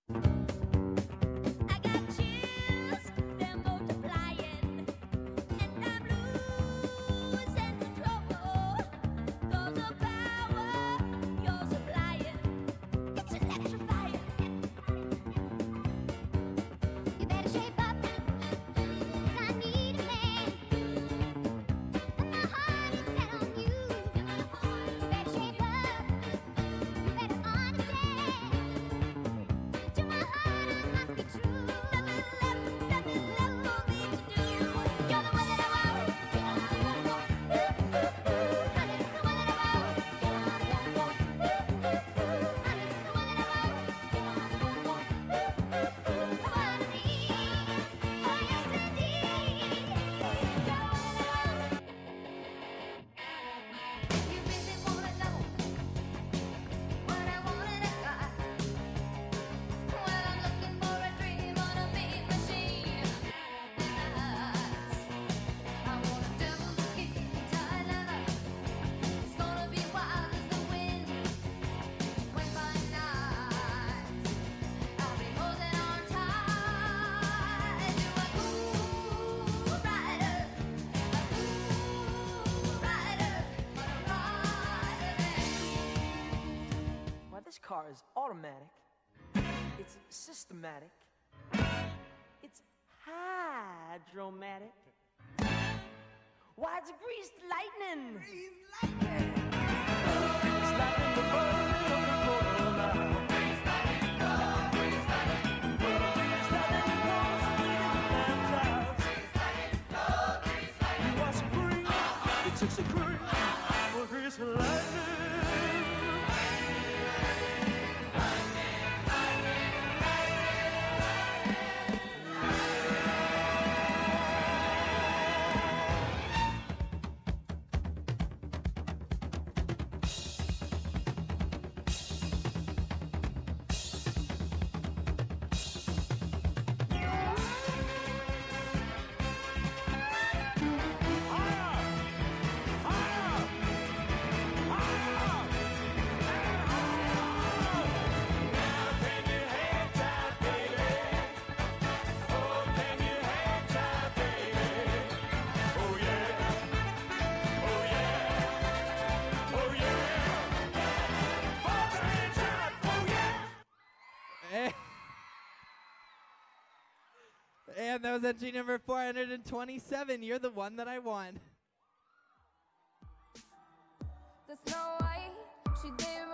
I got chills, they're multiplying, and I'm losing control. 'Cause the power you're supplying, it's electrifying. You better shape up, 'cause I need a man, and my heart is set on you. You better shape up, you better understand. To my heart I must be true. Nothing left for me to do. You're the one that I want. Honey, the one that I want. Honey, the one that I want. The one I need. Oh yes indeed. You're the one that I want. You really wanna know what I want in a guy? Well, I'm looking for a dream on a mean machine. I want a devil's skin tight leather. It's gonna be wild as the wind. When by night I'll be holding on tight to a cool rider, what a rider. Why, this car is automatic. It's systematic. It's hydromatic. Why, it's greased lightning. Greased lightning. Greased lightning, the bird of the quarter mile. Greased lightning, go, greased lightning, go. Greased lightning, go, sweet and clouds. Greased lightning, go, greased lightning. You are so green, it takes a green for greased lightning. And that was entry number 427. You're the one that I want. The Snow White, she did